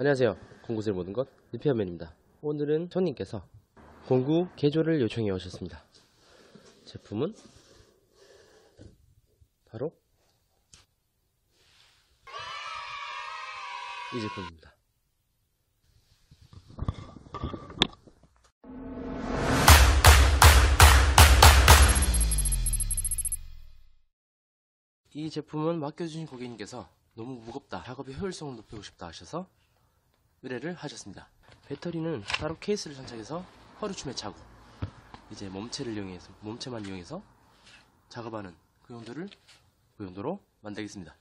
안녕하세요. 공구슬 모든 것 리페어맨입니다. 오늘은 손님께서 공구 개조를 요청해 오셨습니다. 제품은 바로 이 제품입니다. 이 제품은 맡겨주신 고객님께서 너무 무겁다, 작업의 효율성을 높이고 싶다 하셔서 의뢰를 하셨습니다. 배터리는 따로 케이스를 장착해서 허리춤에 차고 이제 몸체만 이용해서 작업하는 그 용도로 만들겠습니다.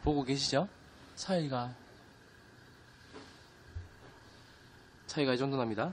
보고 계시죠? 차이가 이 정도 납니다.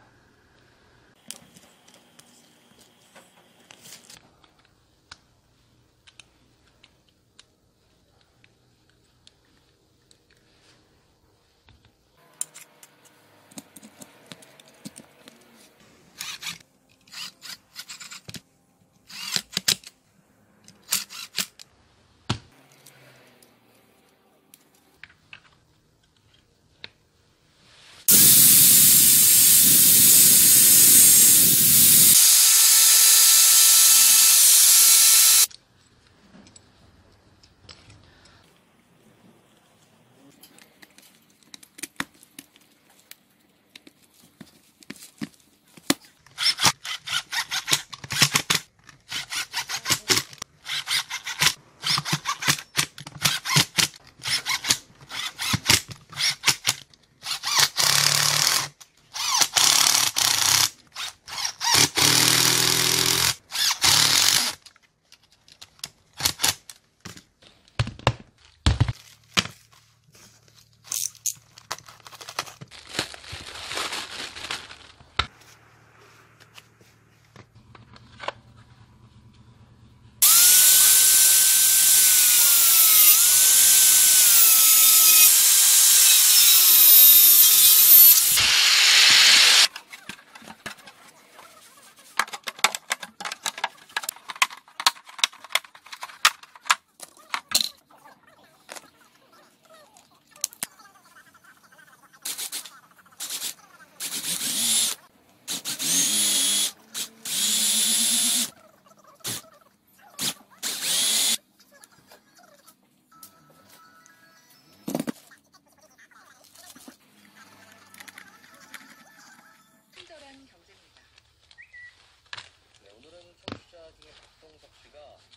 오늘은 청취자 중에 박동석 씨가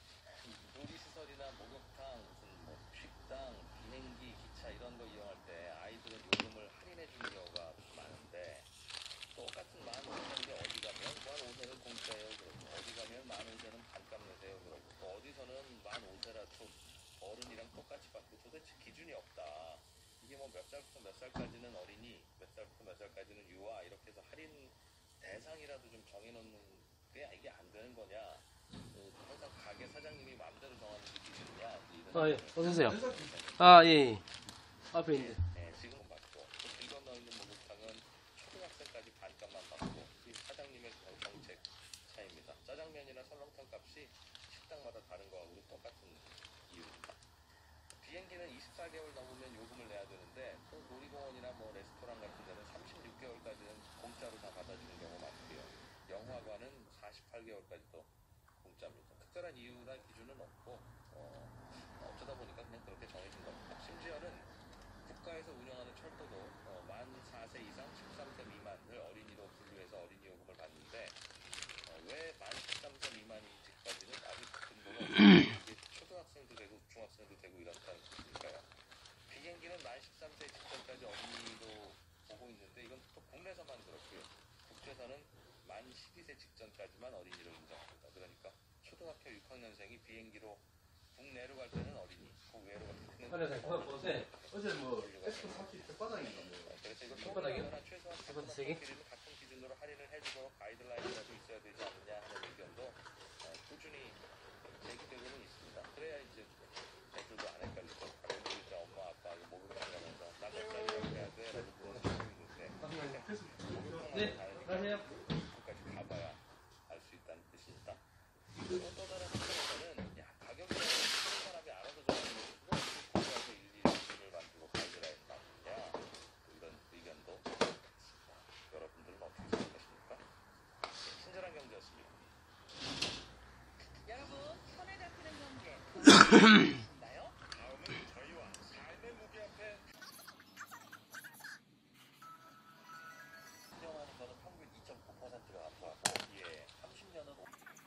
놀이시설이나 목욕탕, 무슨 뭐 식당, 비행기, 기차 이런 거 이용할 때 아이들은 요금을 할인해 주는 경우가 많은데 똑같은 15,000원인데 어디 가면 15,000원은 공짜예요 그러고 어디 가면 15,000원은 반값 내세요 그러고 또 어디서는 15,000원이라 또 어른이랑 똑같이 받고 도대체 기준이 없다. 이게 뭐 몇 살부터 몇 살까지는 어린이, 몇 살부터 몇 살까지는 유아 이렇게 해서 할인 대상이라도 좀 정해놓는 이게 안 되는 거냐? 항상 가게 사장님이 마음대로 정하는 게 기준이냐? 아, 예. 어서오세요. 아, 예, 예. 앞에 있는데. 네, 지금은 받고 길 건너 있는 목욕탕은 초등학생까지 반값만 받고 이 사장님의 정책 차이입니다. 짜장면이나 설렁탕 값이 식당마다 다른 거하고 똑같은 이유입니다. 비행기는 24개월 넘으면 요금을 내야 되는데 또 놀이공원이나 뭐 레스토랑 같은 데는 36개월까지는 공짜로 다 받아주는 경우가 많고요. 영화관은 48개월까지 또 공짜입니다. 특별한 이유나 기준은 없고 어쩌다 보니까 그냥 그렇게 정해진 겁니다. 심지어는 국가에서 운영하는 철도도 만 4세 이상 13세 미만을 어린이로 분류해서 어린이 요금을 받는데 왜 만 13세 미만인지까지는 아직 근거가 없고 초등학생도 되고 중학생도 되고 이렇다는 뜻이니까요. 비행기는 만 13세 직전까지 어린이로 보고 있는데 이건 또 국내에서만 그렇고요. 국제에서는 만 12세 직전까지만 어린이로 인정합니다. 그러니까 초등학교 6학년생이 비행기로 국내로 갈 때는 어린이, 국외로 갈 때는 어린이. 어제 뭐 에스크 30 백바닥인가 그래서 이걸 손바닥이요? 통과하거나 최소한 세 개? 같은 기준으로 할인을 해주고 가이드라인이라도 있어야 되지 않느냐 하는 의견도 꾸준히 제기되고는 있습니다. 그래야 이제 애들도 안 헷갈리고 가끔도 이제 엄마 아빠 목욕탕 가면서 나 몇 살이라고 해야 돼? 라고 물어보고 있는데 네, 안녕하세요. 끝까지 가봐야 알 수 있다는 뜻입니다. 또 다른 한편에서는 가격이 다른 사람이 알아서 정하는 것이고 국가에서 일일이 기준을 만들고 가이드라인 만드냐 이런 의견도 있습니다. 여러분들은 어떻게 생각하십니까? 친절한 경제였습니다. 여러분, 손에 잡히는 경제 있나요? 다음은 저희와 삶의 무게 앞에 인정하는 거는 평균 2.9%가 감소하고 30년은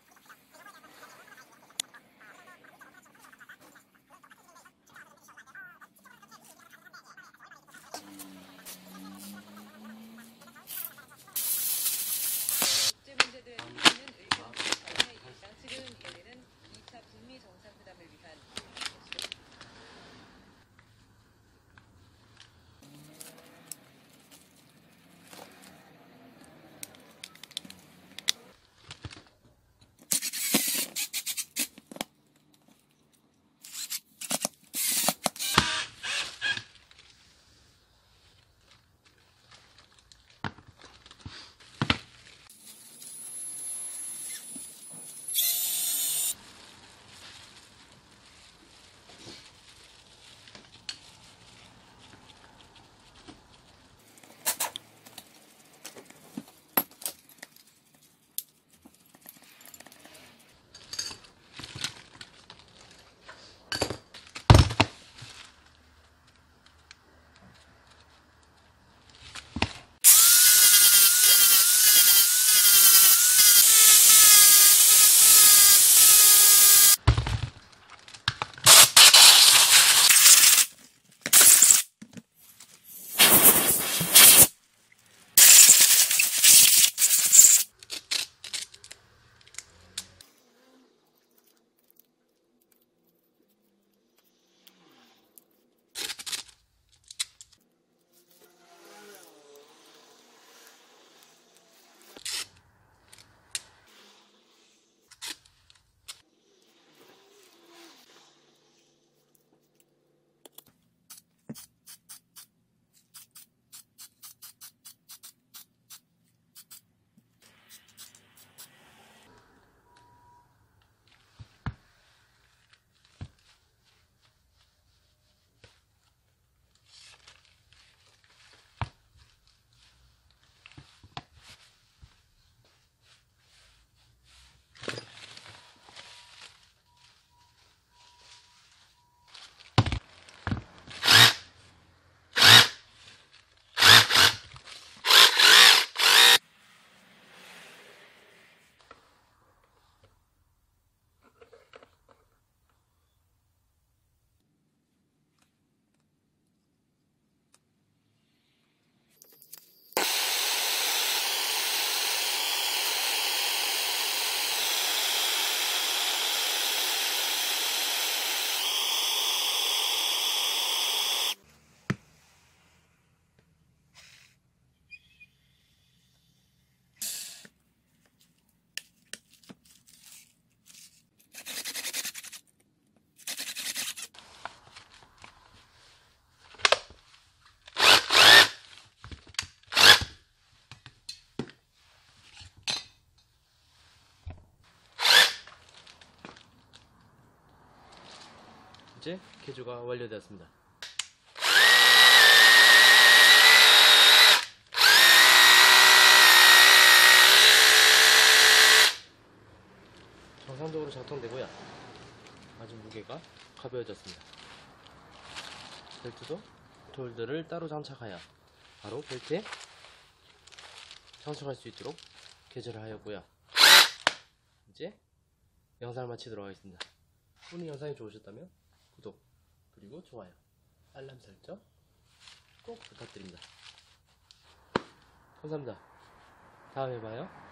국제 문제들에 대해서는 의견 전에 일상 측은 이번에는 2차 북미 정상회담을 위한 번째 개조가 완료되었습니다. 정상적으로 작동되고요. 아주 무게가 가벼워졌습니다. 벨트도 돌들을 따로 장착하여 바로 벨트에 장착할 수 있도록 개조를 하였고요. 이제 영상을 마치도록 하겠습니다. 오늘 영상이 좋으셨다면 구독 그리고 좋아요 알람 설정 꼭 부탁드립니다. 감사합니다. 다음에 봐요.